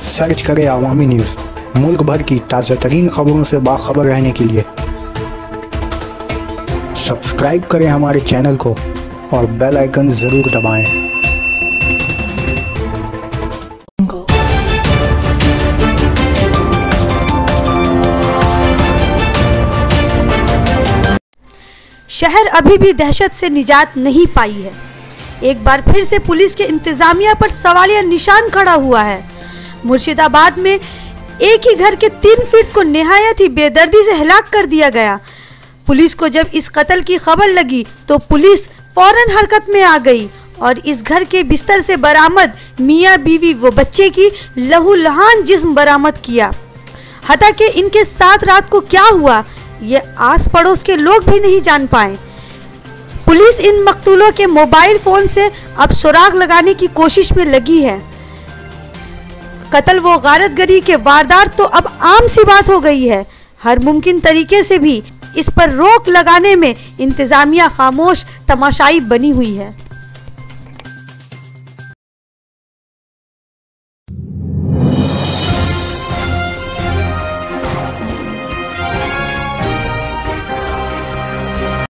Search करें अवामी news. मुल्क भर की ताज़ा तरीन खबरों से बाखबर रहने के लिए सब्सक्राइब करें हमारे चैनल को और बेल आइकन ज़रूर दबाएं। शहर अभी भी दहशत से निजात नहीं पाई है। एक बार फिर से पुलिस के इंतजामिया पर सवालिया निशान खड़ा हुआ है। मुर्शिदाबाद में एक ही घर के 3 फीट को निहायत ही बेदर्दी से हलाक कर दिया गया। पुलिस को जब इस कत्ल की खबर लगी तो पुलिस फौरन हरकत में आ गई और इस घर के बिस्तर से बरामद मियां बीवी व बच्चे की लहूलुहान जिस्म बरामद किया। हता कि इनके साथ रात को क्या हुआ ये आस पड़ोस के लोग भी नहीं जान पाए। पुलिस इन मकतूलों के मोबाइल फोन से अब सुराग लगाने की कोशिश में लगी है। कत्ल व गारतगरी के वारदात तो अब आम सी बात हो गई है। हर मुमकिन तरीके से भी इस पर रोक लगाने में इंतजामिया खामोश तमाशाई बनी हुई है।